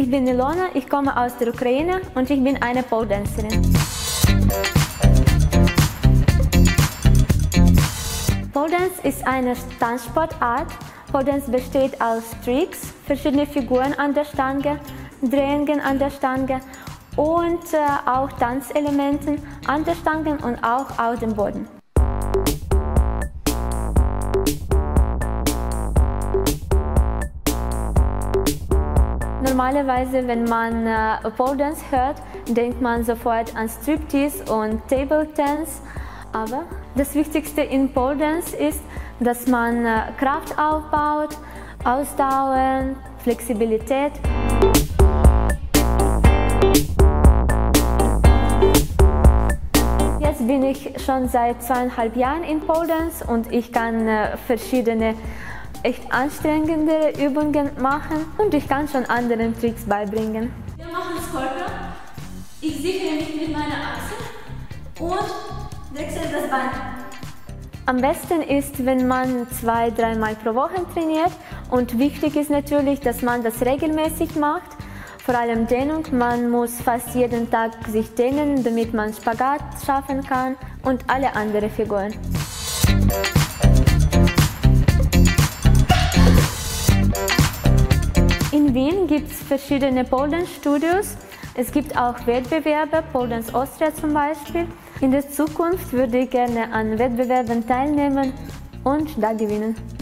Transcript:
Ich bin Ilona, ich komme aus der Ukraine und ich bin eine Pole Dancerin. Pole Dance ist eine Tanzsportart. Pole Dance besteht aus Tricks, verschiedene Figuren an der Stange, Drehungen an der Stange und auch Tanzelementen an der Stange und auch auf dem Boden. Normalerweise, wenn man Pole Dance hört, denkt man sofort an Striptease und Table Dance. Aber das Wichtigste in Pole Dance ist, dass man Kraft aufbaut, Ausdauer, Flexibilität. Jetzt bin ich schon seit 2,5 Jahren in Pole Dance und ich kann verschiedene echt anstrengende Übungen machen und ich kann schon anderen Tricks beibringen. Wir machen Skorpion. Ich sichere mich mit meiner Achse und wechsle das Bein. Am besten ist, wenn man 2-3 Mal pro Woche trainiert und wichtig ist natürlich, dass man das regelmäßig macht. Vor allem Dehnung, man muss fast jeden Tag sich dehnen, damit man Spagat schaffen kann und alle anderen Figuren. In Wien gibt es verschiedene Pole Dance Studios. Es gibt auch Wettbewerbe, Pole Dance Austria zum Beispiel. In der Zukunft würde ich gerne an Wettbewerben teilnehmen und da gewinnen.